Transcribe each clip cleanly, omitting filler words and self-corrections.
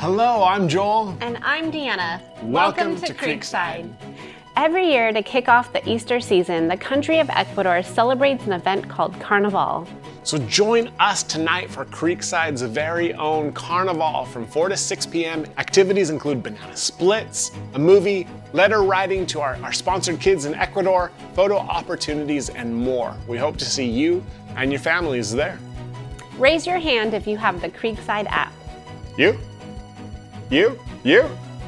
Hello, I'm Joel. And I'm Deanna. Welcome to Creekside. Every year, to kick off the Easter season, the country of Ecuador celebrates an event called Carnival. So join us tonight for Creekside's very own Carnival from 4 to 6 p.m. Activities include banana splits, a movie, letter writing to our sponsored kids in Ecuador, photo opportunities, and more. We hope to see you and your families there. Raise your hand if you have the Creekside app. You? You?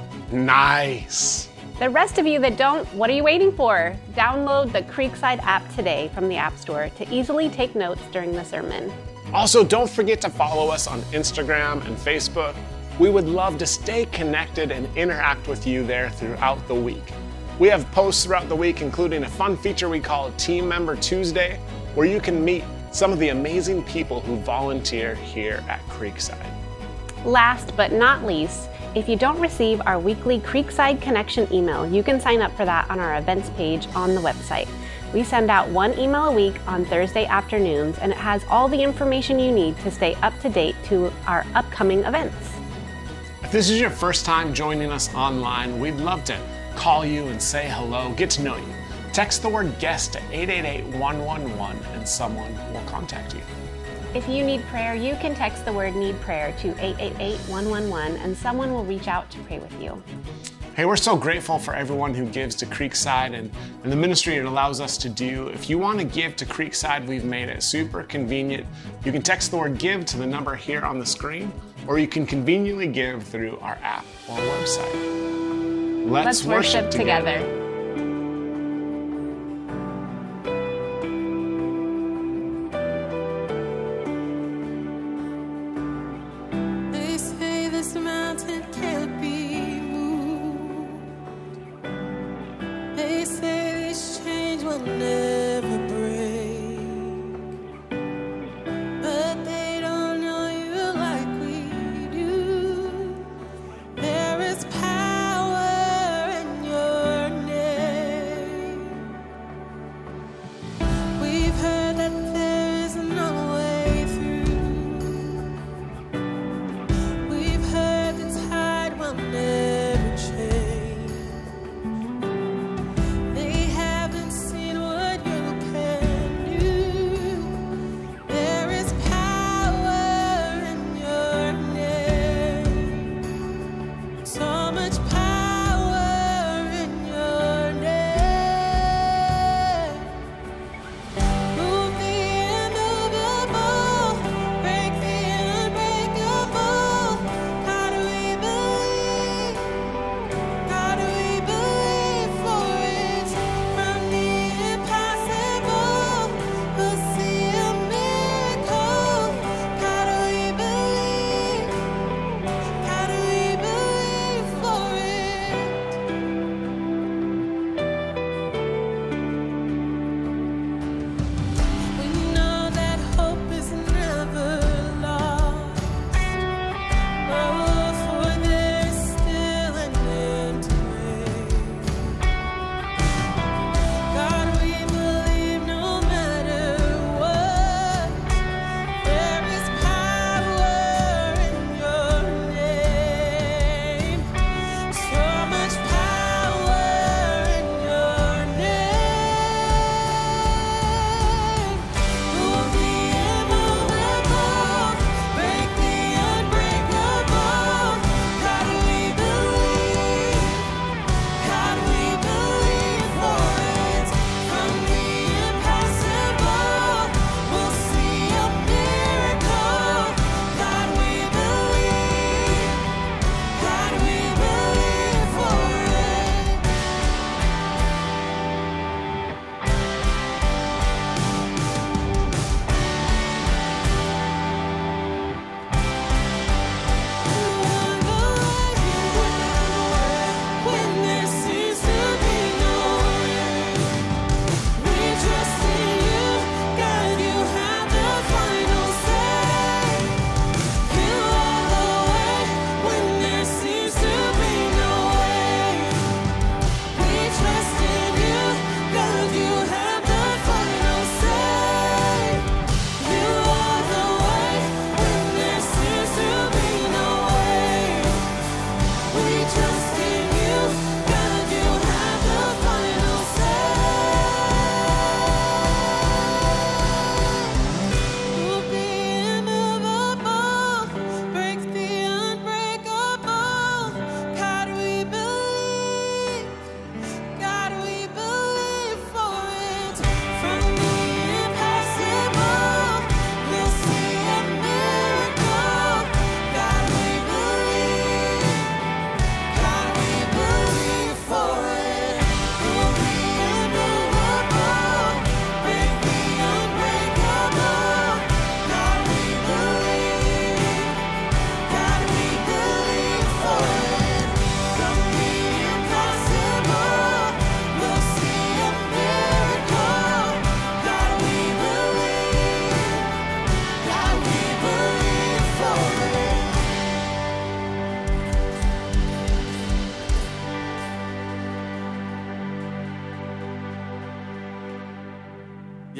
Nice. The rest of you that don't, what are you waiting for? Download the Creekside app today from the App Store to easily take notes during the sermon. Also, don't forget to follow us on Instagram and Facebook. We would love to stay connected and interact with you there throughout the week. We have posts throughout the week, including a fun feature we call Team Member Tuesday, where you can meet some of the amazing people who volunteer here at Creekside. Last but not least, if you don't receive our weekly Creekside Connection email, you can sign up for that on our events page on the website. We send out one email a week on Thursday afternoons, and it has all the information you need to stay up to date to our upcoming events. If this is your first time joining us online, we'd love to call you and say hello, get to know you. Text the word guest to 888-111 and someone will contact you. If you need prayer, you can text the word need prayer to 888-111 and someone will reach out to pray with you. Hey, we're so grateful for everyone who gives to Creekside and the ministry it allows us to do. If you want to give to Creekside, we've made it super convenient. You can text the word give to the number here on the screen, or you can conveniently give through our app or website. Let's worship together. There is power in your name.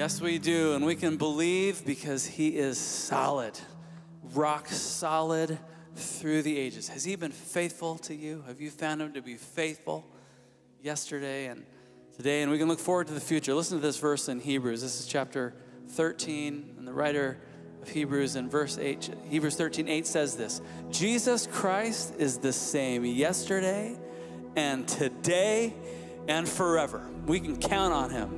Yes, we do. And we can believe because he is solid, rock solid through the ages. Has he been faithful to you? Have you found him to be faithful yesterday and today? And we can look forward to the future. Listen to this verse in Hebrews. This is chapter 13, and the writer of Hebrews in verse 8, Hebrews 13:8 says this: Jesus Christ is the same yesterday and today and forever. We can count on him.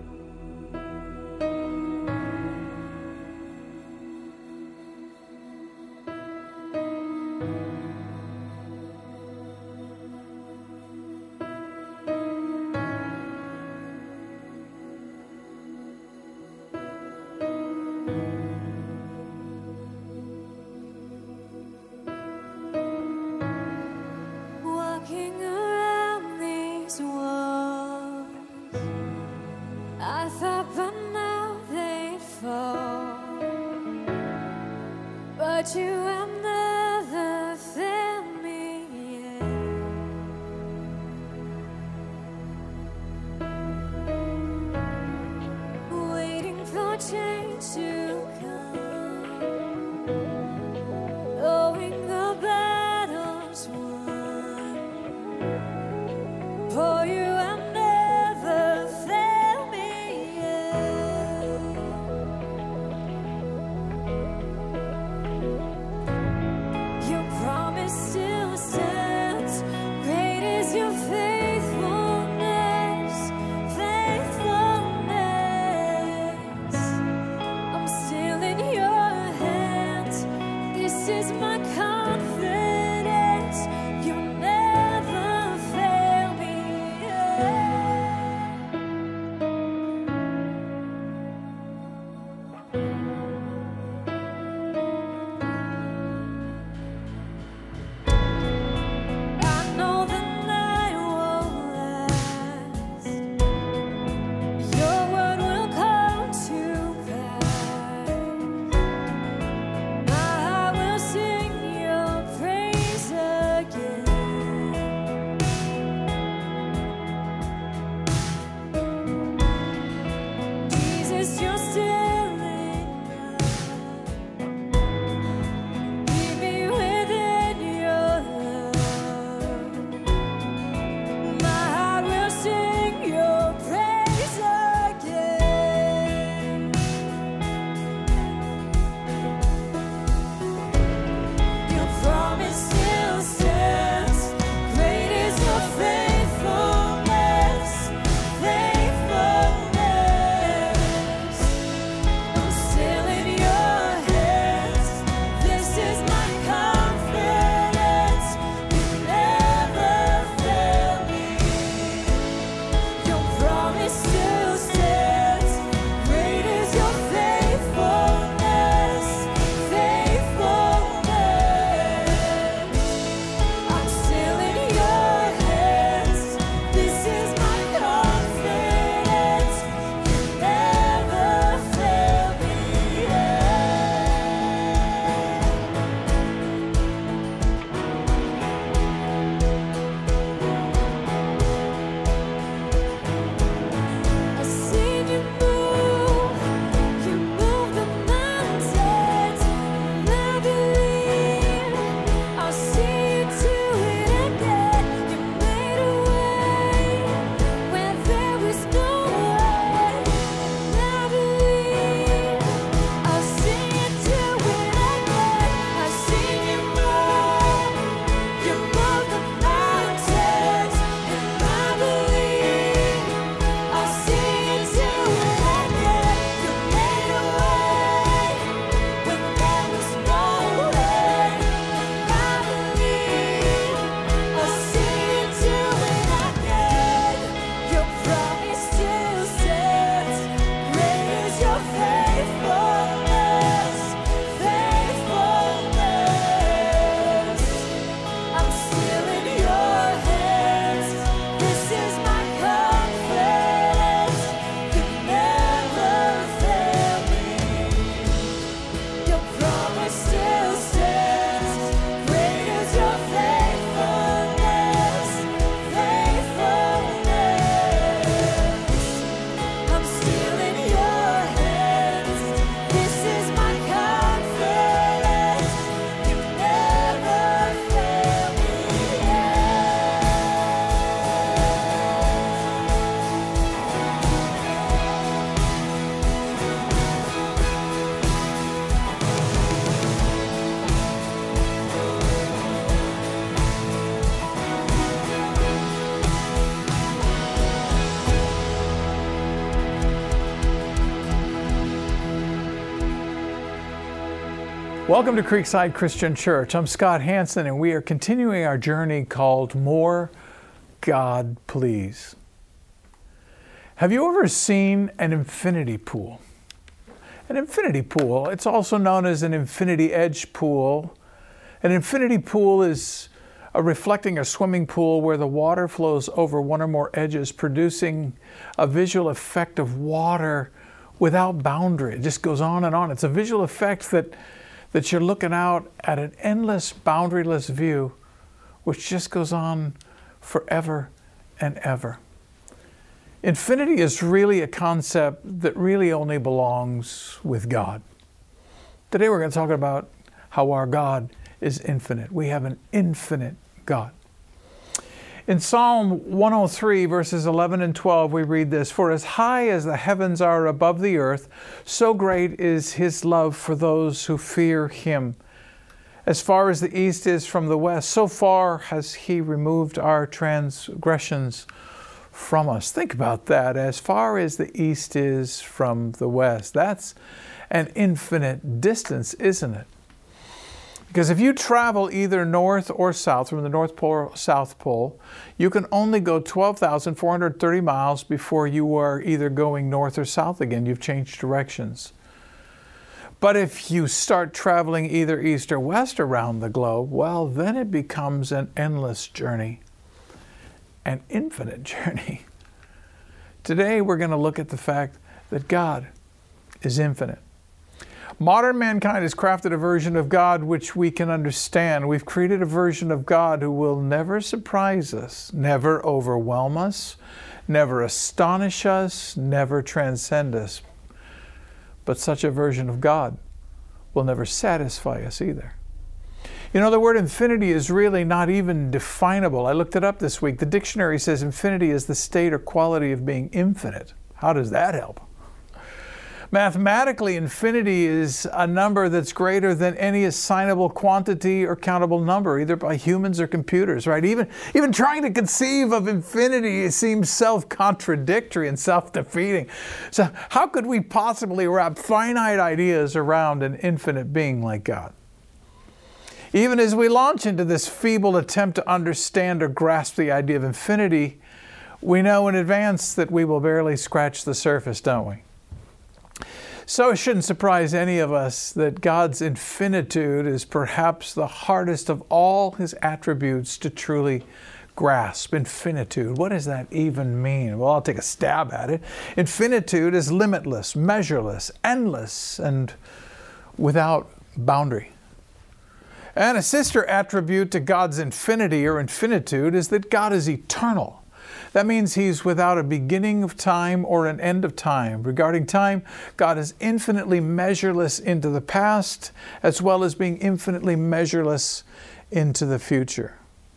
But you have never failed me yet. Waiting for change to come, knowing the battle's won. For you have never failed me yet. Welcome to Creekside Christian Church. I'm Scott Hansen, and we are continuing our journey called More God Please. Have you ever seen an infinity pool? An infinity pool, it's also known as an infinity edge pool. An infinity pool is reflecting a swimming pool where the water flows over one or more edges, producing a visual effect of water without boundary. It just goes on and on. It's a visual effect that you're looking out at an endless, boundaryless view, which just goes on forever and ever. Infinity is really a concept that really only belongs with God. Today we're going to talk about how our God is infinite. We have an infinite God. In Psalm 103, verses 11 and 12, we read this: "For as high as the heavens are above the earth, so great is His love for those who fear Him. As far as the east is from the west, so far has He removed our transgressions from us." Think about that. As far as the east is from the west. That's an infinite distance, isn't it? Because if you travel either north or south, from the North Pole or South Pole, you can only go 12,430 miles before you are either going north or south again. You've changed directions. But if you start traveling either east or west around the globe, well, then it becomes an endless journey, an infinite journey. Today, we're going to look at the fact that God is infinite. Modern mankind has crafted a version of God which we can understand. We've created a version of God who will never surprise us, never overwhelm us, never astonish us, never transcend us. But such a version of God will never satisfy us either. You know, the word infinity is really not even definable. I looked it up this week. The dictionary says infinity is the state or quality of being infinite. How does that help? Mathematically, infinity is a number that's greater than any assignable quantity or countable number, either by humans or computers, right? Even trying to conceive of infinity seems self-contradictory and self-defeating. So how could we possibly wrap finite ideas around an infinite being like God? Even as we launch into this feeble attempt to understand or grasp the idea of infinity, we know in advance that we will barely scratch the surface, don't we? So it shouldn't surprise any of us that God's infinitude is perhaps the hardest of all His attributes to truly grasp. Infinitude, what does that even mean? Well, I'll take a stab at it. Infinitude is limitless, measureless, endless, and without boundary. And a sister attribute to God's infinity or infinitude is that God is eternal. That means He's without a beginning of time or an end of time. Regarding time, God is infinitely measureless into the past, as well as being infinitely measureless into the future.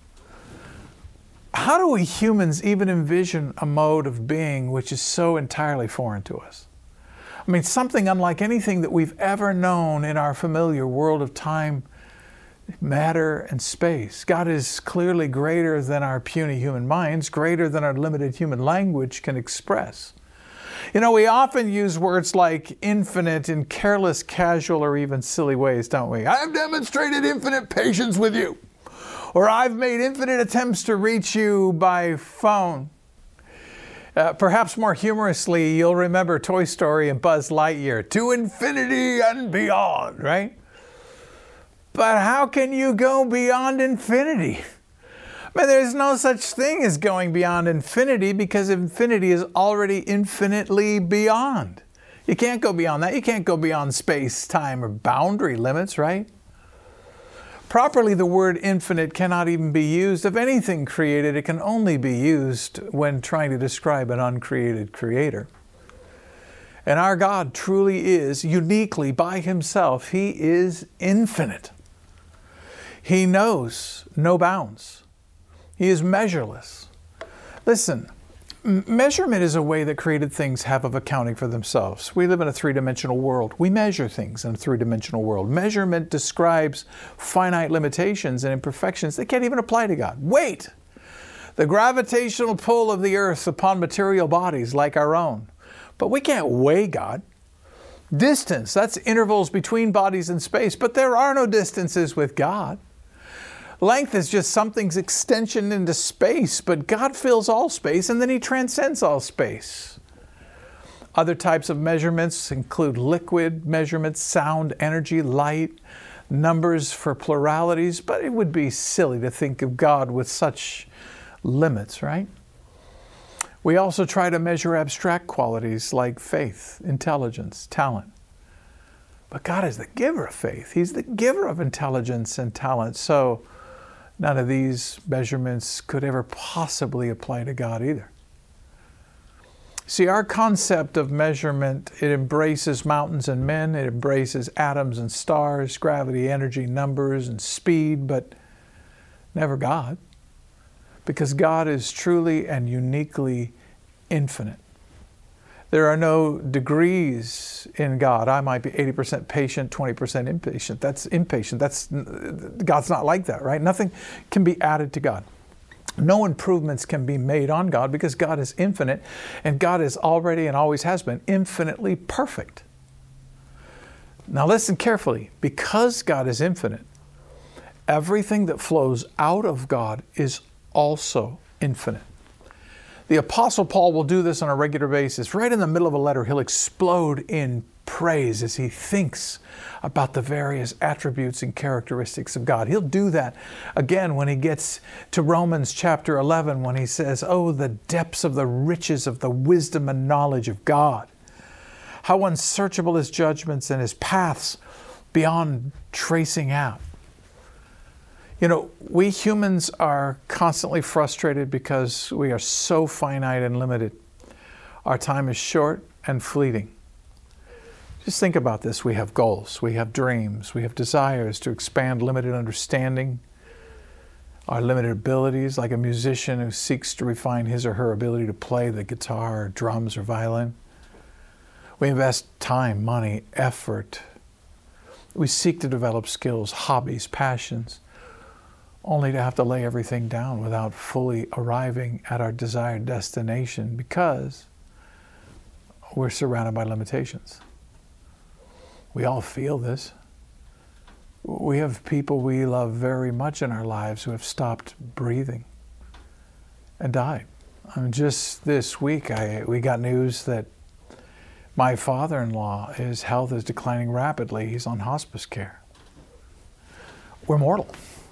How do we humans even envision a mode of being which is so entirely foreign to us? I mean, something unlike anything that we've ever known in our familiar world of time, matter, and space. God is clearly greater than our puny human minds, greater than our limited human language can express. You know, we often use words like infinite in careless, casual, or even silly ways, don't we? I've demonstrated infinite patience with you. Or I've made infinite attempts to reach you by phone. Perhaps more humorously, you'll remember Toy Story and Buzz Lightyear, to infinity and beyond, right? But how can you go beyond infinity? But there's no such thing as going beyond infinity, because infinity is already infinitely beyond. You can't go beyond that. You can't go beyond space, time, or boundary limits, right? Properly, the word infinite cannot even be used of anything created. It can only be used when trying to describe an uncreated creator. And our God truly is uniquely by Himself. He is infinite. He knows no bounds. He is measureless. Listen, measurement is a way that created things have of accounting for themselves. We live in a three-dimensional world. We measure things in a three-dimensional world. Measurement describes finite limitations and imperfections that can't even apply to God. Wait! The gravitational pull of the earth upon material bodies like our own. But we can't weigh God. Distance, that's intervals between bodies in space, but there are no distances with God. Length is just something's extension into space, but God fills all space and then He transcends all space. Other types of measurements include liquid measurements, sound, energy, light, numbers for pluralities, but it would be silly to think of God with such limits, right? We also try to measure abstract qualities like faith, intelligence, talent. But God is the giver of faith. He's the giver of intelligence and talent. So none of these measurements could ever possibly apply to God either. See, our concept of measurement, it embraces mountains and men, it embraces atoms and stars, gravity, energy, numbers, and speed, but never God. Because God is truly and uniquely infinite. There are no degrees in God. I might be 80% patient, 20% impatient. That's impatient. God's not like that, right? Nothing can be added to God. No improvements can be made on God because God is infinite and God is already and always has been infinitely perfect. Now listen carefully. Because God is infinite, everything that flows out of God is also infinite. The Apostle Paul will do this on a regular basis. Right in the middle of a letter, he'll explode in praise as he thinks about the various attributes and characteristics of God. He'll do that again when he gets to Romans chapter 11, when he says, "Oh, the depths of the riches of the wisdom and knowledge of God. How unsearchable His judgments and His paths beyond tracing out." You know, we humans are constantly frustrated because we are so finite and limited. Our time is short and fleeting. Just think about this. We have goals, we have dreams, we have desires to expand limited understanding, our limited abilities, like a musician who seeks to refine his or her ability to play the guitar, or drums, or violin. We invest time, money, effort. We seek to develop skills, hobbies, passions, only to have to lay everything down without fully arriving at our desired destination because we're surrounded by limitations. We all feel this. We have people we love very much in our lives who have stopped breathing and died. I mean, just this week, we got news that my father-in-law, his health is declining rapidly. He's on hospice care. We're mortal.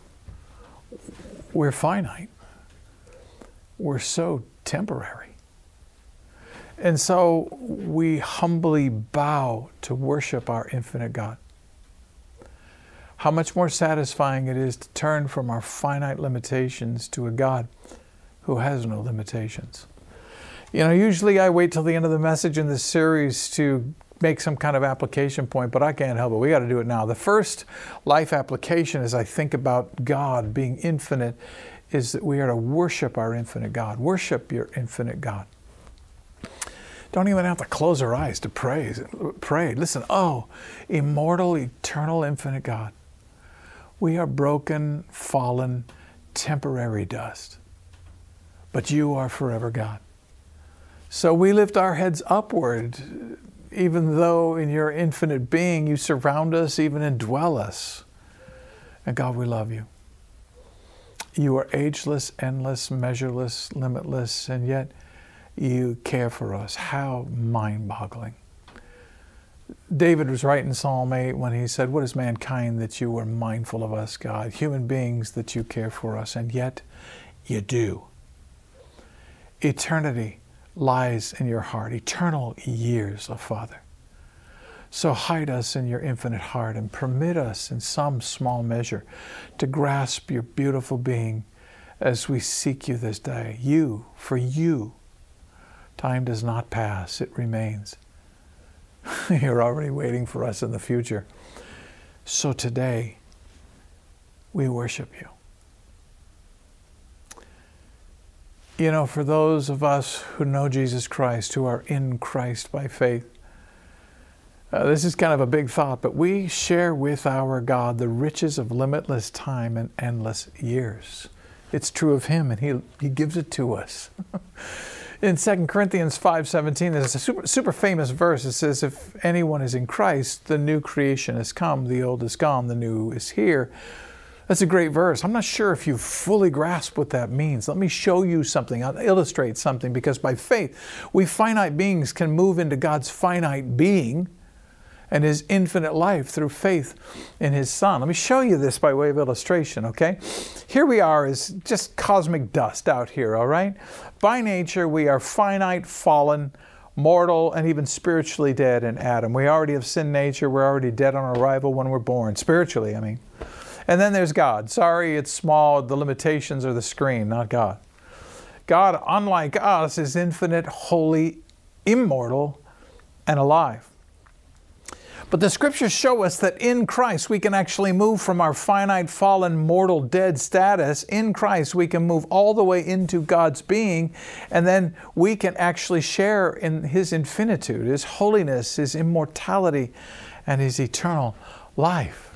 We're finite. We're so temporary. And so we humbly bow to worship our infinite God. How much more satisfying it is to turn from our finite limitations to a God who has no limitations. You know, usually I wait till the end of the message in this series to make some kind of application point, but I can't help it. We got to do it now. The first life application as I think about God being infinite is that we are to worship our infinite God. Worship your infinite God. Don't even have to close our eyes to praise. Pray. Listen, oh, immortal, eternal, infinite God. We are broken, fallen, temporary dust, but you are forever God. So we lift our heads upward, even though in your infinite being you surround us, even indwell us. And God, we love you. You are ageless, endless, measureless, limitless, and yet you care for us. How mind-boggling. David was right in Psalm 8 when he said, "What is mankind that you are mindful of us, God? Human beings that you care for us, and yet you do." Eternity lies in your heart, eternal years, oh Father. So hide us in your infinite heart and permit us in some small measure to grasp your beautiful being as we seek you this day. You, for you, time does not pass, it remains. You're already waiting for us in the future. So today, we worship you. You know, for those of us who know Jesus Christ, who are in Christ by faith, this is kind of a big thought, but we share with our God the riches of limitless time and endless years. It's true of Him, and He gives it to us. In 2 Corinthians 5:17, there's a super famous verse. It says, if anyone is in Christ, the new creation has come, the old is gone, the new is here. That's a great verse. I'm not sure if you fully grasp what that means. Let me show you something. I'll illustrate something, because by faith, we finite beings can move into God's finite being and His infinite life through faith in His Son. Let me show you this by way of illustration, okay? Here we are as just cosmic dust out here, all right? By nature, we are finite, fallen, mortal, and even spiritually dead in Adam. We already have sin nature. We're already dead on arrival when we're born, spiritually, I mean. And then there's God. Sorry, it's small. The limitations are the screen, not God. God, unlike us, is infinite, holy, immortal, and alive. But the scriptures show us that in Christ we can actually move from our finite, fallen, mortal, dead status. In Christ we can move all the way into God's being, and then we can actually share in His infinitude, His holiness, His immortality, and His eternal life.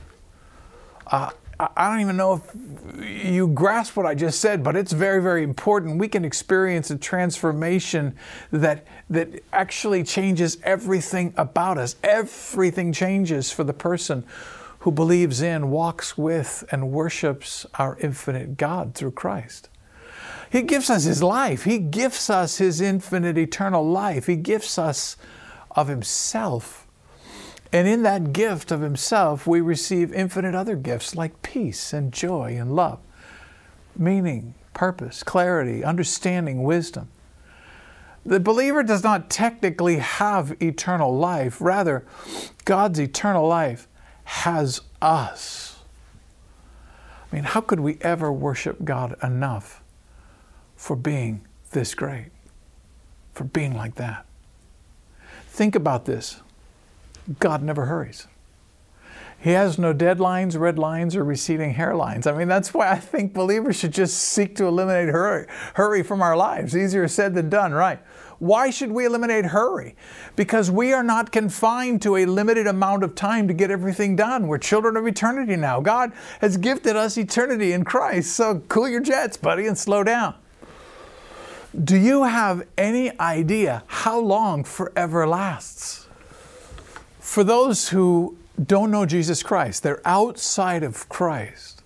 I don't even know if you grasp what I just said, but it's very, very important. We can experience a transformation that actually changes everything about us. Everything changes for the person who believes in, walks with, and worships our infinite God through Christ. He gives us His life. He gives us His infinite, eternal life. He gives us of Himself. And in that gift of Himself, we receive infinite other gifts like peace and joy and love, meaning, purpose, clarity, understanding, wisdom. The believer does not technically have eternal life. Rather, God's eternal life has us. I mean, how could we ever worship God enough for being this great, for being like that? Think about this. God never hurries. He has no deadlines, red lines, or receding hairlines. I mean, that's why I think believers should just seek to eliminate hurry from our lives. Easier said than done, right? Why should we eliminate hurry? Because we are not confined to a limited amount of time to get everything done. We're children of eternity now. God has gifted us eternity in Christ. So cool your jets, buddy, and slow down. Do you have any idea how long forever lasts? For those who don't know Jesus Christ, they're outside of Christ.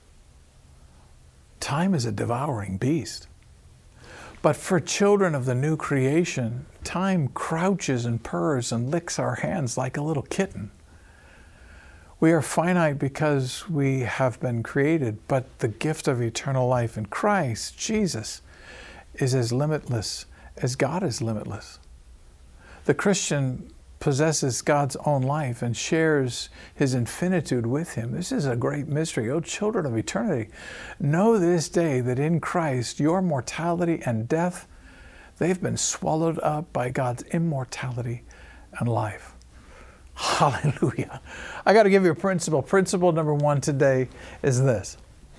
Time is a devouring beast. But for children of the new creation, time crouches and purrs and licks our hands like a little kitten. We are finite because we have been created, but the gift of eternal life in Christ, Jesus, is as limitless as God is limitless. The Christian possesses God's own life and shares His infinitude with Him. This is a great mystery. Oh, children of eternity, know this day that in Christ your mortality and death, they've been swallowed up by God's immortality and life. Hallelujah. I got to give you a principle. Principle number one today is this.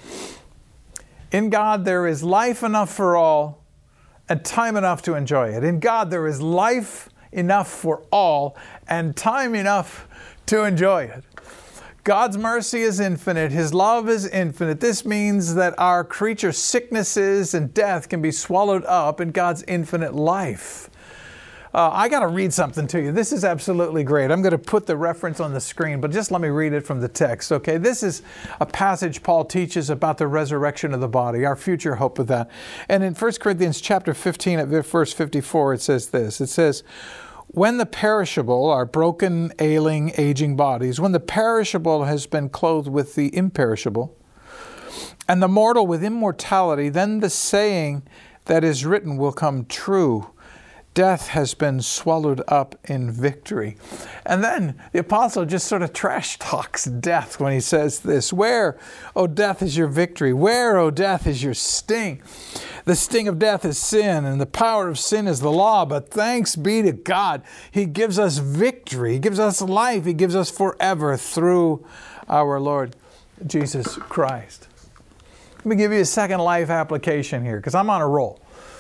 In God there is life enough for all and time enough to enjoy it. In God there is life enough for all and time enough to enjoy it. God's mercy is infinite. His love is infinite. This means that our creature sicknesses and death can be swallowed up in God's infinite life. I got to read something to you. This is absolutely great. I'm going to put the reference on the screen, but just let me read it from the text, okay? This is a passage Paul teaches about the resurrection of the body, our future hope of that. And in 1 Corinthians chapter 15 at verse 54, it says this. It says, when the perishable, our broken, ailing, aging bodies, when the perishable has been clothed with the imperishable, and the mortal with immortality, then the saying that is written will come true. Death has been swallowed up in victory. And then the apostle just sort of trash talks death when he says this. Where, O death, is your victory? Where, O death, is your sting? The sting of death is sin, and the power of sin is the law. But thanks be to God, He gives us victory. He gives us life. He gives us forever through our Lord Jesus Christ. Let me give you a second life application here, because I'm on a roll.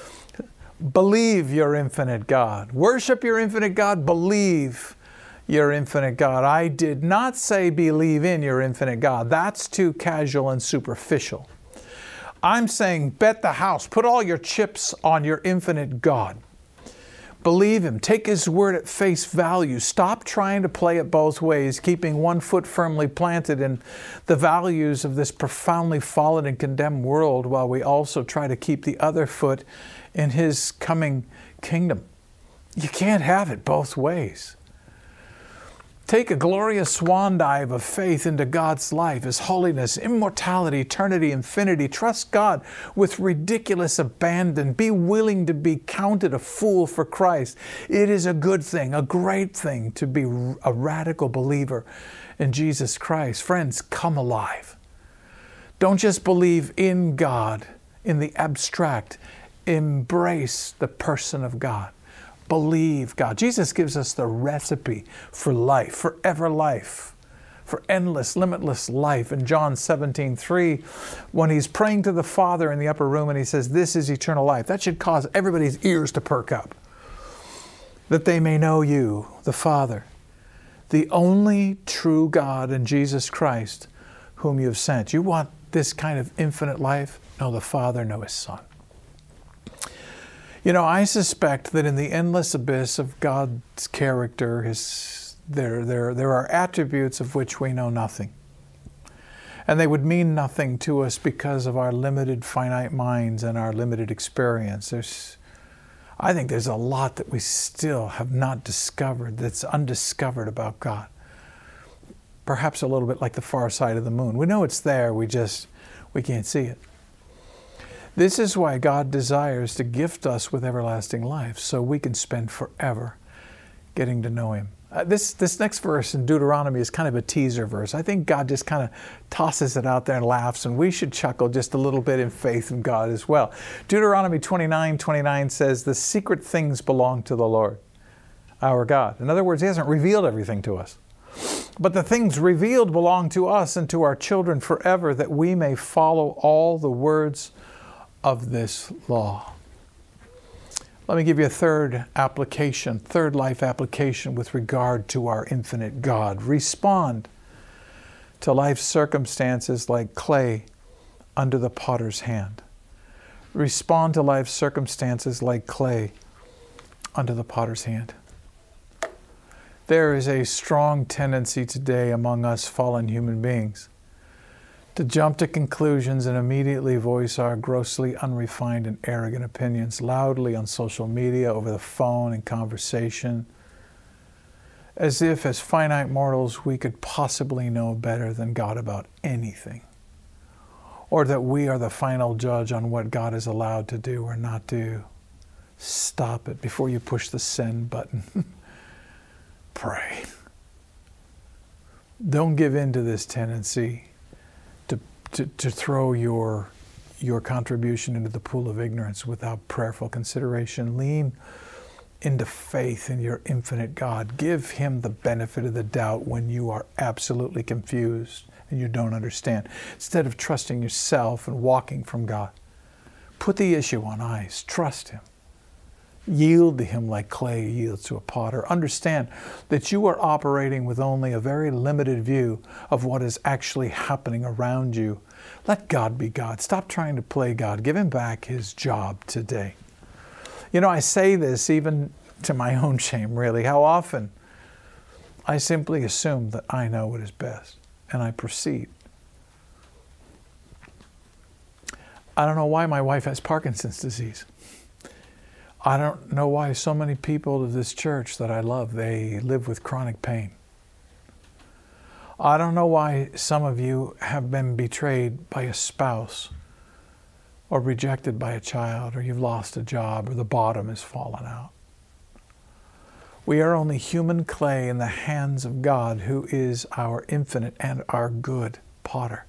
Believe your infinite God. Worship your infinite God. Believe your infinite God. I did not say believe in your infinite God. That's too casual and superficial. I'm saying bet the house. Put all your chips on your infinite God. Believe Him. Take His word at face value. Stop trying to play it both ways, keeping one foot firmly planted in the values of this profoundly fallen and condemned world while we also try to keep the other foot in His coming kingdom. You can't have it both ways. Take a glorious swan dive of faith into God's life, His holiness, immortality, eternity, infinity. Trust God with ridiculous abandon. Be willing to be counted a fool for Christ. It is a good thing, a great thing to be a radical believer in Jesus Christ. Friends, come alive. Don't just believe in God in the abstract. Embrace the person of God. Believe God. Jesus gives us the recipe for life, forever life, for endless, limitless life. In John 17:3, when He's praying to the Father in the upper room and He says, this is eternal life, that should cause everybody's ears to perk up. That they may know You, the Father, the only true God and Jesus Christ, whom You have sent. You want this kind of infinite life? Know the Father, know His Son. You know, I suspect that in the endless abyss of God's character, there are attributes of which we know nothing. And they would mean nothing to us because of our limited finite minds and our limited experience. I think there's a lot that we still have not discovered, that's undiscovered about God. Perhaps a little bit like the far side of the moon. We know it's there, we can't see it. This is why God desires to gift us with everlasting life, so we can spend forever getting to know Him. This next verse in Deuteronomy is kind of a teaser verse. I think God just kind of tosses it out there and laughs, and we should chuckle just a little bit in faith in God as well. Deuteronomy 29:29 says, the secret things belong to the Lord, our God. In other words, He hasn't revealed everything to us. But the things revealed belong to us and to our children forever, that we may follow all the words of this law. Let me give you a third life application with regard to our infinite God. Respond to life's circumstances like clay under the potter's hand. Respond to life's circumstances like clay under the potter's hand. There is a strong tendency today among us fallen human beings to jump to conclusions and immediately voice our grossly unrefined and arrogant opinions loudly on social media, over the phone, in conversation, as if as finite mortals we could possibly know better than God about anything, or that we are the final judge on what God is allowed to do or not do. Stop it before you push the send button. Pray. Don't give in to this tendency to throw your contribution into the pool of ignorance without prayerful consideration. Lean into faith in your infinite God. Give Him the benefit of the doubt when you are absolutely confused and you don't understand. Instead of trusting yourself and walking from God, put the issue on ice. Trust Him. Yield to Him like clay yields to a potter. Understand that you are operating with only a very limited view of what is actually happening around you. Let God be God. Stop trying to play God. Give Him back His job today. You know, I say this even to my own shame, really. How often I simply assume that I know what is best, and I proceed. I don't know why my wife has Parkinson's disease. I don't know why so many people of this church that I love, they live with chronic pain. I don't know why some of you have been betrayed by a spouse, or rejected by a child, or you've lost a job, or the bottom has fallen out. We are only human clay in the hands of God, who is our infinite and our good potter.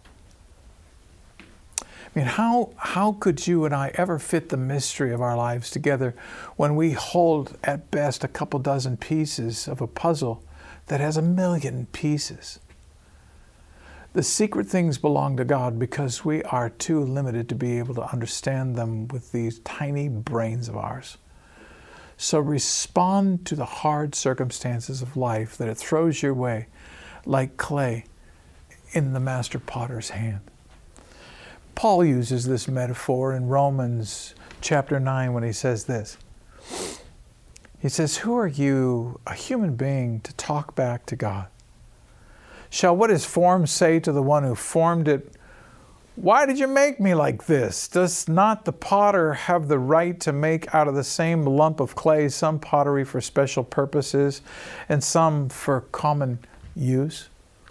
I mean, how could you and I ever fit the mystery of our lives together when we hold at best a couple dozen pieces of a puzzle that has 1,000,000 pieces? The secret things belong to God because we are too limited to be able to understand them with these tiny brains of ours. So respond to the hard circumstances of life that it throws your way like clay in the master potter's hand. Paul uses this metaphor in Romans chapter 9 when he says this. He says, who are you, a human being, to talk back to God? Shall what is formed say to the one who formed it, why did you make me like this? Does not the potter have the right to make out of the same lump of clay some pottery for special purposes and some for common use?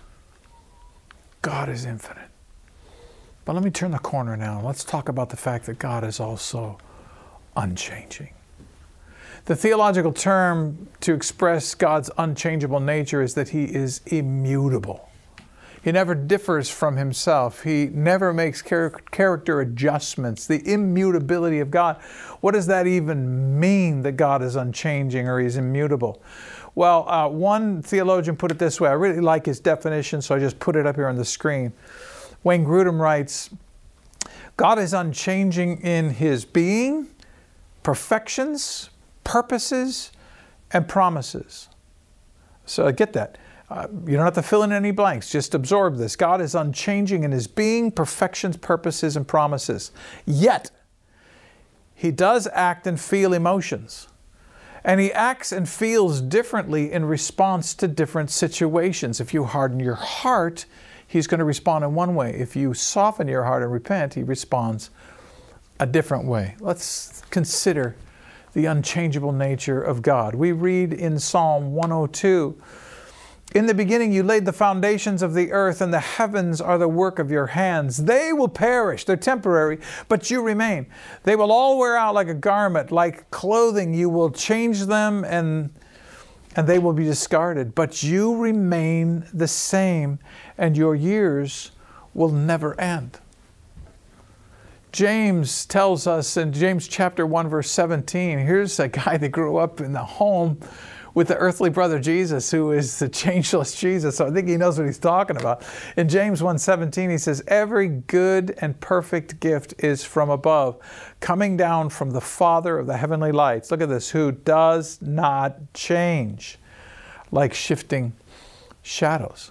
God is infinite. But let me turn the corner now. Let's talk about the fact that God is also unchanging. The theological term to express God's unchangeable nature is that He is immutable. He never differs from Himself. He never makes character adjustments. The immutability of God. What does that even mean, that God is unchanging or He's immutable? Well, one theologian put it this way. I really like his definition, so I just put it up here on the screen. Wayne Grudem writes, God is unchanging in His being, perfections, purposes, and promises. So get that. You don't have to fill in any blanks. Just absorb this. God is unchanging in His being, perfections, purposes, and promises. Yet, He does act and feel emotions. And He acts and feels differently in response to different situations. If you harden your heart, He's going to respond in one way. If you soften your heart and repent, He responds a different way. Let's consider the unchangeable nature of God. We read in Psalm 102, in the beginning you laid the foundations of the earth, and the heavens are the work of your hands. They will perish, they're temporary, but you remain. They will all wear out like a garment, like clothing. You will change them and they will be discarded. But you remain the same, and your years will never end. James tells us in James chapter 1, verse 17, here's a guy that grew up in the home with the earthly brother Jesus, who is the changeless Jesus. So I think he knows what he's talking about. In James 1:17, he says, every good and perfect gift is from above, coming down from the Father of the heavenly lights. Look at this, who does not change like shifting shadows.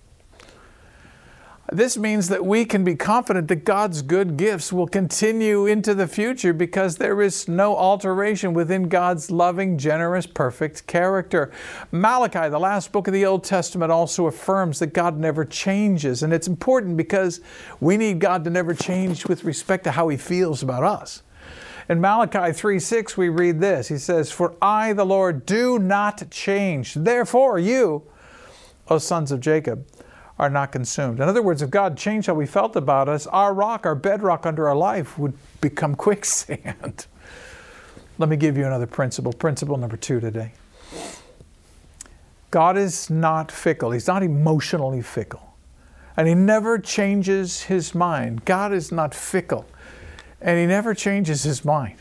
This means that we can be confident that God's good gifts will continue into the future because there is no alteration within God's loving, generous, perfect character. Malachi, the last book of the Old Testament, also affirms that God never changes. And it's important because we need God to never change with respect to how He feels about us. In Malachi 3:6, we read this. He says, for I, the Lord, do not change. Therefore you, O sons of Jacob, are not consumed. In other words, if God changed how we felt about us, our rock, our bedrock under our life would become quicksand. Let me give you another principle. Principle number 2 today. God is not fickle. He's not emotionally fickle. And He never changes His mind. God is not fickle. And He never changes His mind.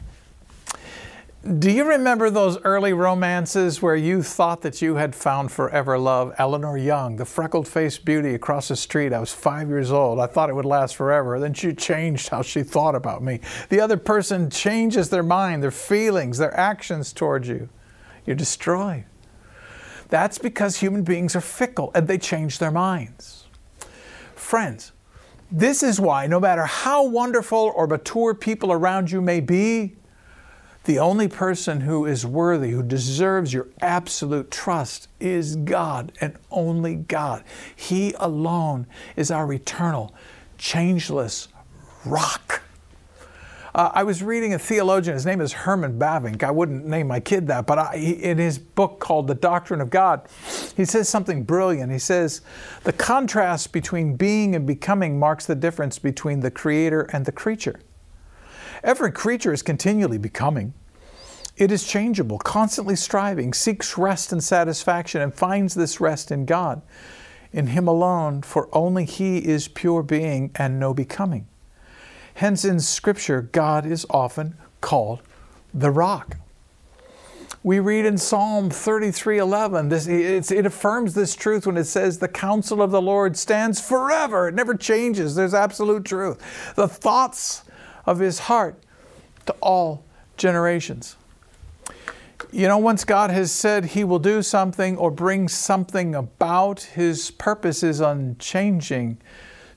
Do you remember those early romances where you thought that you had found forever love? Eleanor Young, the freckled-faced beauty across the street. I was 5 years old. I thought it would last forever. Then she changed how she thought about me. The other person changes their mind, their feelings, their actions towards you. You're destroyed. That's because human beings are fickle and they change their minds. Friends, this is why no matter how wonderful or mature people around you may be, the only person who is worthy, who deserves your absolute trust, is God and only God. He alone is our eternal, changeless rock. I was reading a theologian, his name is Herman Bavinck. I wouldn't name my kid that, but in his book called The Doctrine of God, he says something brilliant. He says, the contrast between being and becoming marks the difference between the Creator and the creature. Every creature is continually becoming. It is changeable, constantly striving, seeks rest and satisfaction, and finds this rest in God, in Him alone, for only He is pure being and no becoming. Hence in Scripture, God is often called the rock. We read in Psalm 33:11, it affirms this truth when it says, the counsel of the Lord stands forever. It never changes. There's absolute truth. The thoughts of His heart to all generations. You know, once God has said He will do something or bring something about, His purpose is unchanging.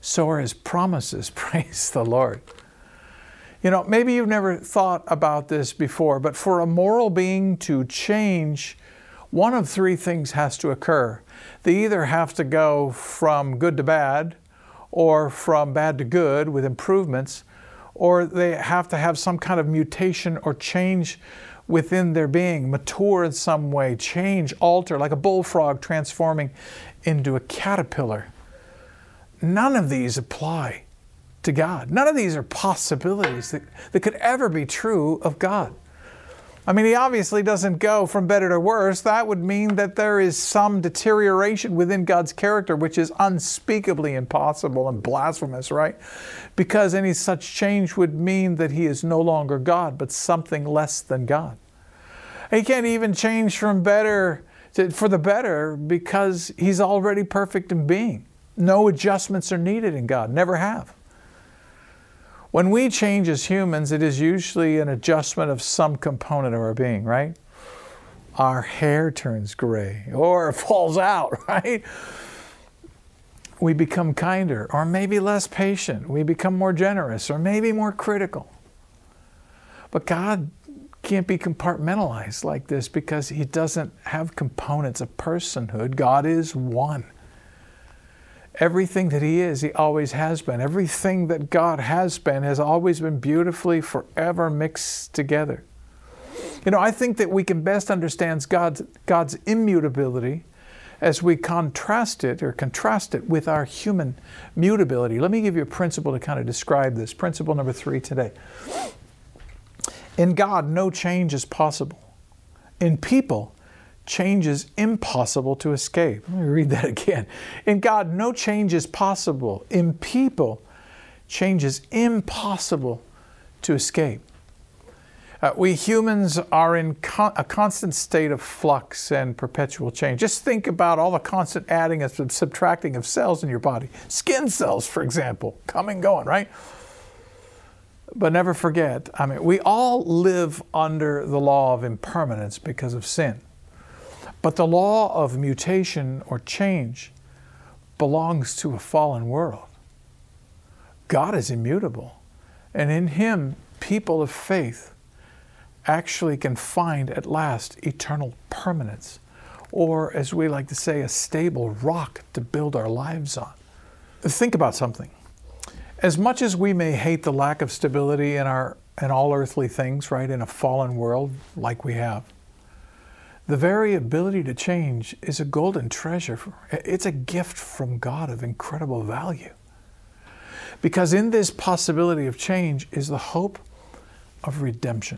so are His promises. Praise the Lord. You know, maybe you've never thought about this before, but for a moral being to change, one of three things has to occur. They either have to go from good to bad, or from bad to good with improvements, or they have to have some kind of mutation or change within their being, mature in some way, change, alter, like a bullfrog transforming into a caterpillar. None of these apply to God. None of these are possibilities that could ever be true of God. I mean, He obviously doesn't go from better to worse. That would mean that there is some deterioration within God's character, which is unspeakably impossible and blasphemous, right? Because any such change would mean that He is no longer God, but something less than God. He can't even change from better for the better because He's already perfect in being. No adjustments are needed in God, never have. When we change as humans, it is usually an adjustment of some component of our being, right? Our hair turns gray or falls out, right? We become kinder or maybe less patient. We become more generous or maybe more critical. But God can't be compartmentalized like this because He doesn't have components of personhood. God is one. Everything that He is, He always has been. Everything that God has been has always been beautifully forever mixed together. You know, I think that we can best understand God's immutability as we contrast it with our human mutability. Let me give you a principle to kind of describe this. Principle number 3 today. In God, no change is possible. In people, change is impossible to escape. Let me read that again. In God, no change is possible. In people, change is impossible to escape. We humans are in a constant state of flux and perpetual change. Just think about all the constant adding and subtracting of cells in your body. Skin cells, for example, coming and going, right? But never forget, we all live under the law of impermanence because of sin. But the law of mutation or change belongs to a fallen world. God is immutable, and in Him, people of faith actually can find at last eternal permanence, or as we like to say, a stable rock to build our lives on. Think about something. As much as we may hate the lack of stability in all earthly things, right, in a fallen world like we have, the very ability to change is a golden treasure. It's a gift from God of incredible value. Because in this possibility of change is the hope of redemption.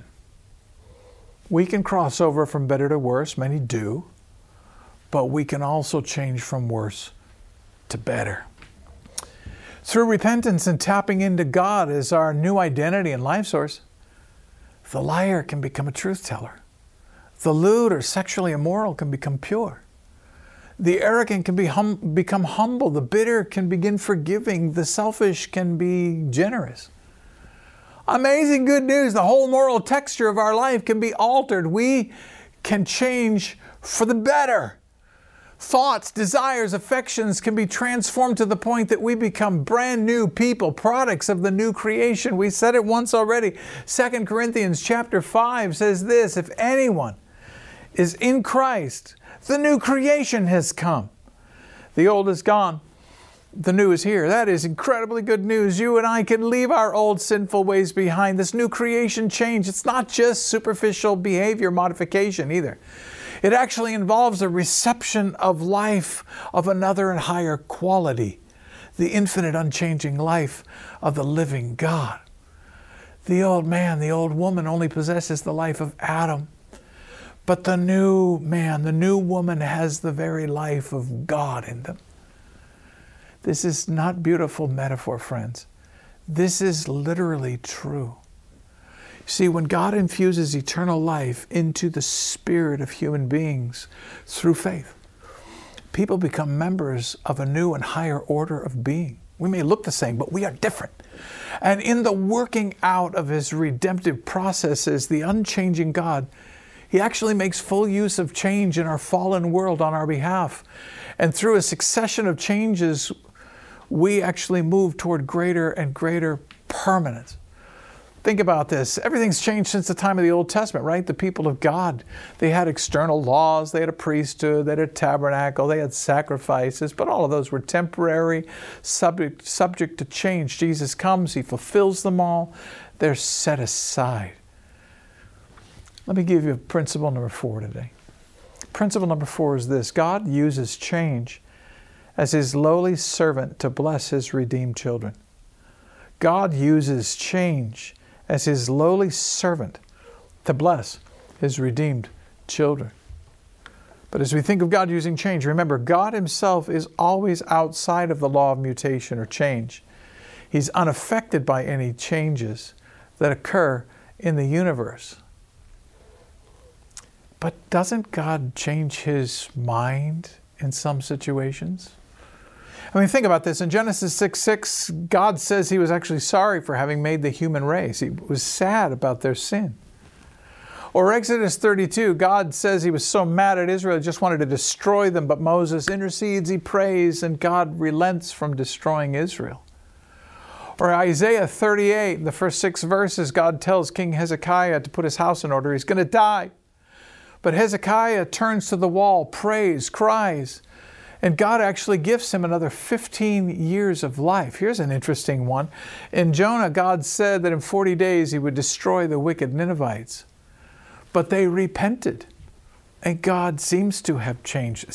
We can cross over from better to worse, many do, but we can also change from worse to better. Through repentance and tapping into God as our new identity and life source, the liar can become a truth teller. The lewd or sexually immoral can become pure. The arrogant can become humble. The bitter can begin forgiving. The selfish can be generous. Amazing good news. The whole moral texture of our life can be altered. We can change for the better. Thoughts, desires, affections can be transformed to the point that we become brand new people, products of the new creation. We said it once already. 2 Corinthians chapter 5 says this, if anyone is in Christ, the new creation has come. The old is gone. The new is here. That is incredibly good news. You and I can leave our old sinful ways behind. This new creation change, it's not just superficial behavior modification either. It actually involves a reception of life of another and higher quality, the infinite unchanging life of the living God. The old man, the old woman only possesses the life of Adam. But the new man, the new woman has the very life of God in them. This is not beautiful metaphor, friends. This is literally true. See, when God infuses eternal life into the spirit of human beings through faith, people become members of a new and higher order of being. We may look the same, but we are different. And in the working out of His redemptive processes, the unchanging God, He actually makes full use of change in our fallen world on our behalf. And through a succession of changes, we actually move toward greater and greater permanence. Think about this. Everything's changed since the time of the Old Testament, right? The people of God, they had external laws, they had a priesthood, they had a tabernacle, they had sacrifices, but all of those were temporary, subject to change. Jesus comes, He fulfills them all. They're set aside. Let me give you principle number 4 today. Principle number 4 is this: God uses change as His lowly servant to bless His redeemed children. God uses change as His lowly servant to bless His redeemed children. But as we think of God using change, remember, God Himself is always outside of the law of mutation or change. He's unaffected by any changes that occur in the universe. But doesn't God change His mind in some situations? I mean, think about this. In Genesis 6:6, God says He was actually sorry for having made the human race. He was sad about their sin. Or Exodus 32, God says He was so mad at Israel, He just wanted to destroy them, but Moses intercedes, he prays, and God relents from destroying Israel. Or Isaiah 38, in the first 6 verses, God tells King Hezekiah to put his house in order. He's going to die. But Hezekiah turns to the wall, prays, cries, and God actually gives him another 15 years of life. Here's an interesting one. In Jonah, God said that in 40 days He would destroy the wicked Ninevites. But they repented. And God seems to have changed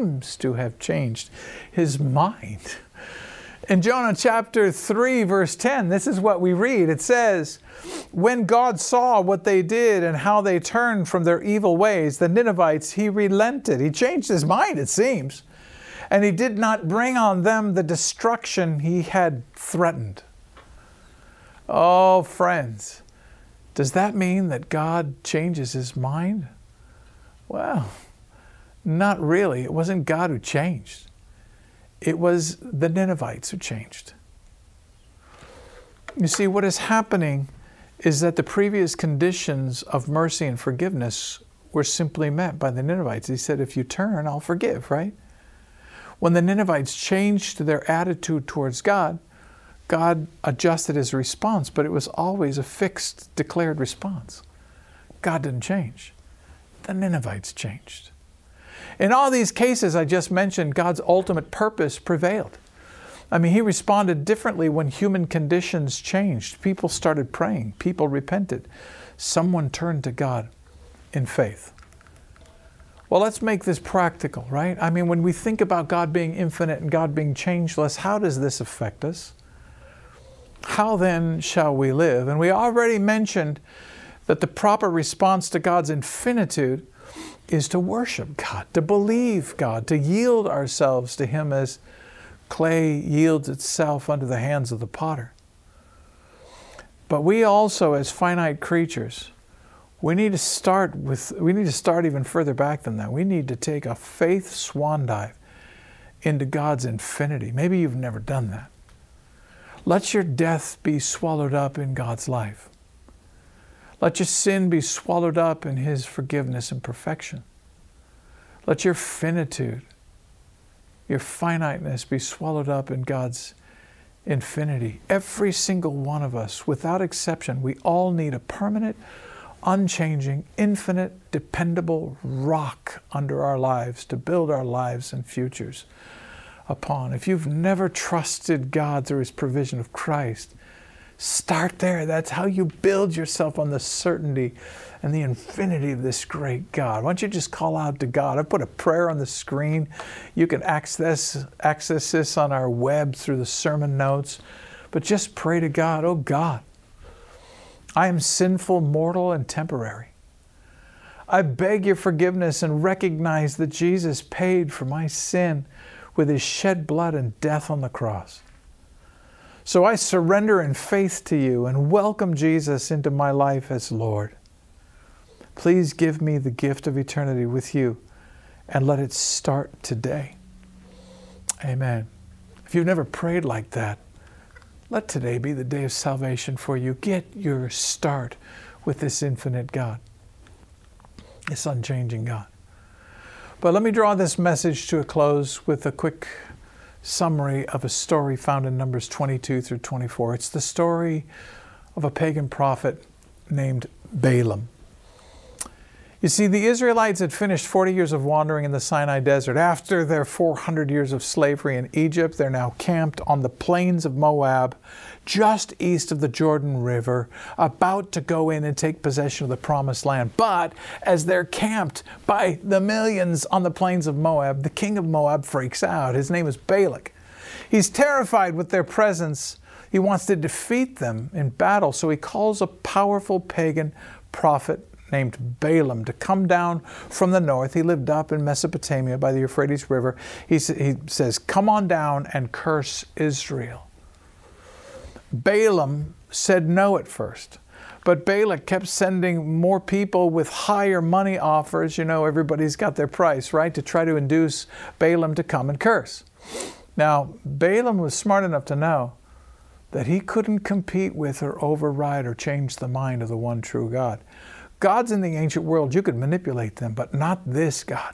His mind. In Jonah chapter 3, verse 10, this is what we read. It says, when God saw what they did and how they turned from their evil ways, the Ninevites, He relented. He changed His mind, it seems. And He did not bring on them the destruction He had threatened. Oh, friends, does that mean that God changes His mind? Well, not really. It wasn't God who changed. It was the Ninevites who changed. You see, what is happening is that the previous conditions of mercy and forgiveness were simply met by the Ninevites. He said, if you turn, I'll forgive, right? When the Ninevites changed their attitude towards God, God adjusted His response, but it was always a fixed, declared response. God didn't change. The Ninevites changed. In all these cases I just mentioned, God's ultimate purpose prevailed. I mean, He responded differently when human conditions changed. People started praying. People repented. Someone turned to God in faith. Well, let's make this practical, right? I mean, when we think about God being infinite and God being changeless, how does this affect us? How then shall we live? And we already mentioned that the proper response to God's infinitude is to worship God, to believe God, to yield ourselves to Him as clay yields itself under the hands of the potter. But we also, as finite creatures, we need to start even further back than that. We need to take a faith swan dive into God's infinity. Maybe you've never done that. Let your death be swallowed up in God's life. Let your sin be swallowed up in His forgiveness and perfection. Let your finitude, your finiteness be swallowed up in God's infinity. Every single one of us, without exception, we all need a permanent, unchanging, infinite, dependable rock under our lives to build our lives and futures upon. If you've never trusted God through His provision of Christ, start there. That's how you build yourself on the certainty and the infinity of this great God. Why don't you just call out to God? I put a prayer on the screen. You can access this on our web through the sermon notes. But just pray to God. Oh God, I am sinful, mortal, and temporary. I beg your forgiveness and recognize that Jesus paid for my sin with His shed blood and death on the cross. So I surrender in faith to You and welcome Jesus into my life as Lord. Please give me the gift of eternity with You and let it start today. Amen. If you've never prayed like that, let today be the day of salvation for you. Get your start with this infinite God, this unchanging God. But let me draw this message to a close with a quick summary of a story found in Numbers 22 through 24. It's the story of a pagan prophet named Balaam. You see, the Israelites had finished 40 years of wandering in the Sinai Desert. After their 400 years of slavery in Egypt, they're now camped on the plains of Moab, just east of the Jordan River, about to go in and take possession of the Promised Land. But as they're camped by the millions on the plains of Moab, the king of Moab freaks out. His name is Balak. He's terrified with their presence. He wants to defeat them in battle, so he calls a powerful pagan prophet named Balaam to come down from the north. He lived up in Mesopotamia by the Euphrates River. He says, come on down and curse Israel. Balaam said no at first, but Balak kept sending more people with higher money offers. You know, everybody's got their price, right? To try to induce Balaam to come and curse. Now, Balaam was smart enough to know that he couldn't compete with or override or change the mind of the one true God. Gods in the ancient world, you could manipulate them, but not this God.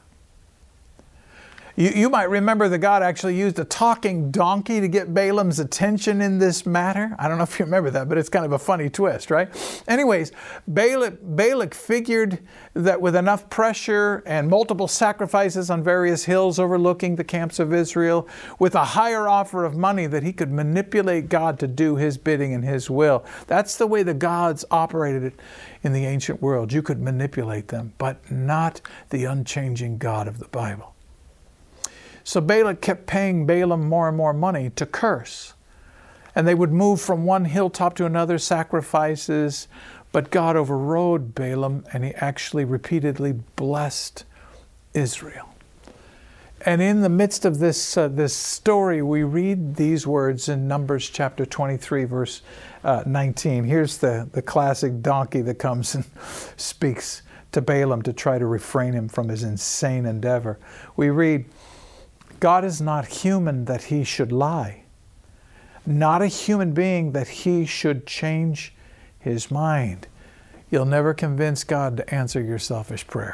You might remember that God actually used a talking donkey to get Balaam's attention in this matter. I don't know if you remember that, but it's kind of a funny twist, right? Anyways, Balak figured that with enough pressure and multiple sacrifices on various hills overlooking the camps of Israel, with a higher offer of money, that he could manipulate God to do his bidding and his will. That's the way the gods operated in the ancient world. You could manipulate them, but not the unchanging God of the Bible. So Balak kept paying Balaam more and more money to curse. And they would move from one hilltop to another, sacrifices. But God overrode Balaam, and he actually repeatedly blessed Israel. And in the midst of this story, we read these words in Numbers chapter 23, verse 19. Here's the classic donkey that comes and speaks to Balaam to try to refrain him from his insane endeavor. We read, God is not human that he should lie, not a human being that he should change his mind. You'll never convince God to answer your selfish prayer.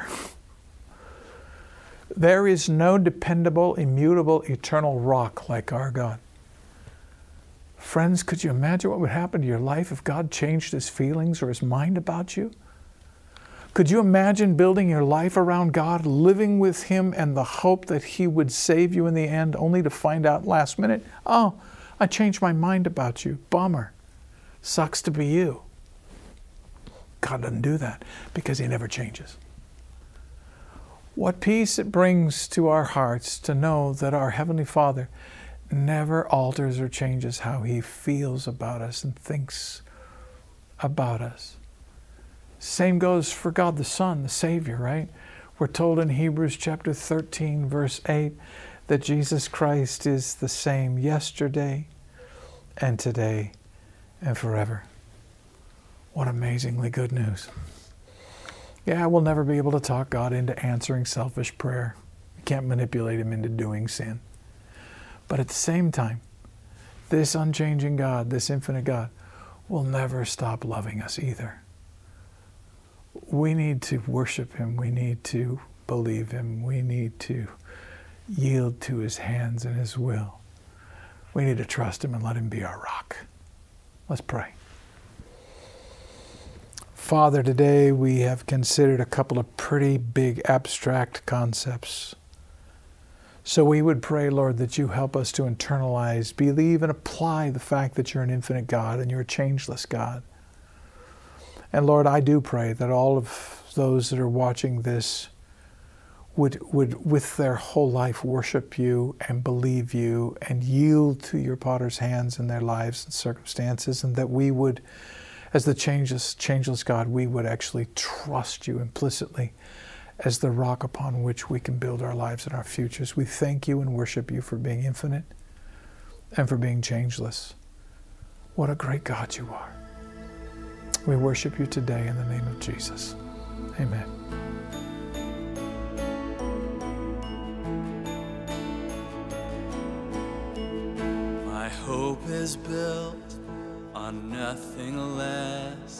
There is no dependable, immutable, eternal rock like our God. Friends, could you imagine what would happen to your life if God changed his feelings or his mind about you? Could you imagine building your life around God, living with him and the hope that he would save you in the end, only to find out last minute, oh, I changed my mind about you. Bummer. Sucks to be you. God doesn't do that because he never changes. What peace it brings to our hearts to know that our Heavenly Father never alters or changes how he feels about us and thinks about us. Same goes for God the Son, the Savior, right? We're told in Hebrews chapter 13, verse 8, that Jesus Christ is the same yesterday and today and forever. What amazingly good news. Yeah, we'll never be able to talk God into answering selfish prayer. We can't manipulate him into doing sin. But at the same time, this unchanging God, this infinite God, will never stop loving us either. We need to worship him. We need to believe him. We need to yield to his hands and his will. We need to trust him and let him be our rock. Let's pray. Father, today we have considered a couple of pretty big abstract concepts. So we would pray, Lord, that you help us to internalize, believe, and apply the fact that you're an infinite God and you're a changeless God. And Lord, I do pray that all of those that are watching this would with their whole life worship you and believe you and yield to your potter's hands in their lives and circumstances, and that we would, as the changeless God, we would actually trust you implicitly as the rock upon which we can build our lives and our futures. We thank you and worship you for being infinite and for being changeless. What a great God you are. We worship you today in the name of Jesus. Amen. My hope is built on nothing less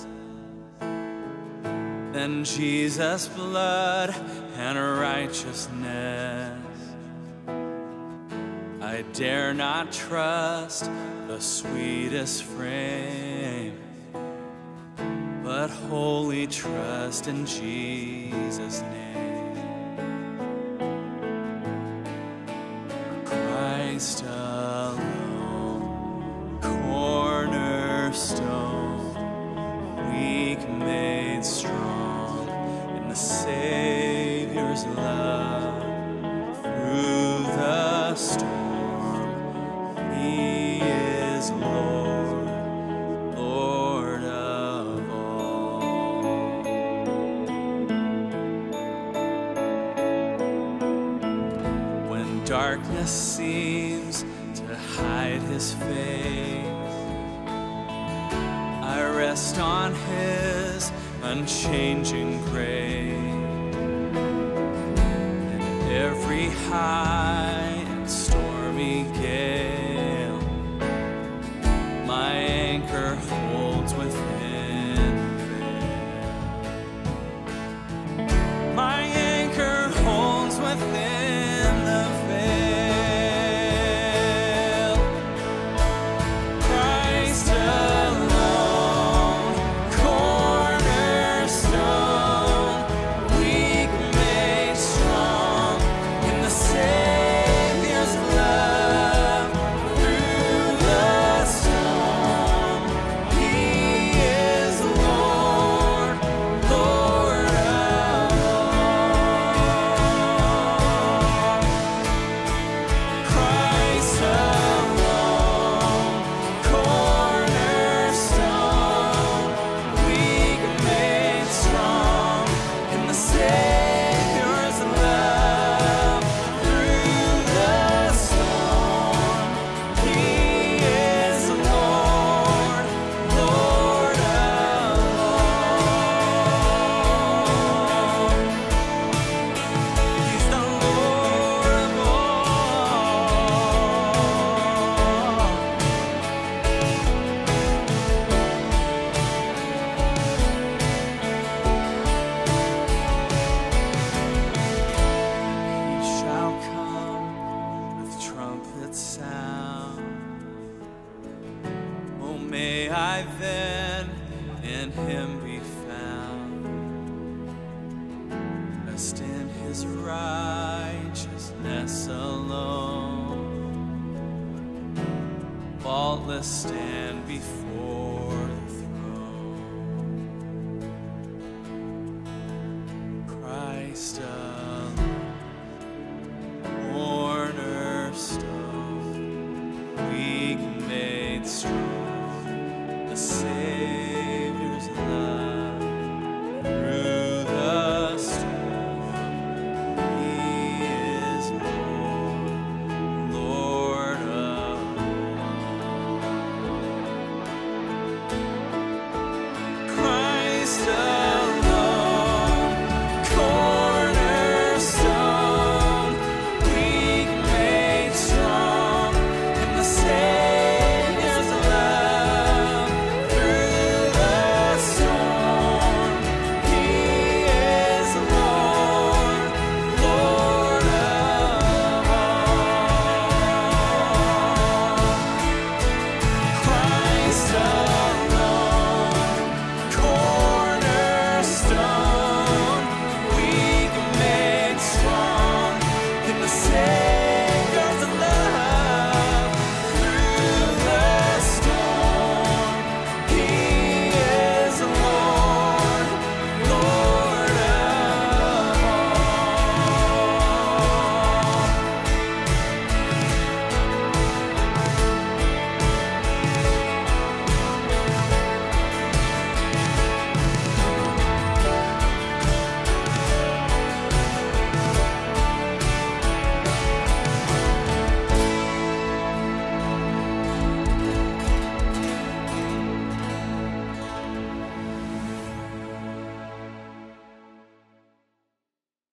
than Jesus' blood and righteousness. I dare not trust the sweetest frame, but wholly trust in Jesus' name. Christ alone, cornerstone, weak made strong in the Savior's love. Through the storm, He is Lord, Lord of all. When darkness seems to hide His face, I rest on His unchanging grace. And every high and stormy gale, my anchor holds within the veil. My anchor holds within the veil. Christ alone, cornerstone, weak made strong in the Savior's love. Through the storm, He is Lord, Lord of all. Christ alone, cornerstone, weak made strong in the Savior's love. Through the storm, He is Lord, Lord of all. He's the Lord of all. He shall come with trumpet sound. Oh, may I then in Him be found, rest in His righteousness alone, faultless stand before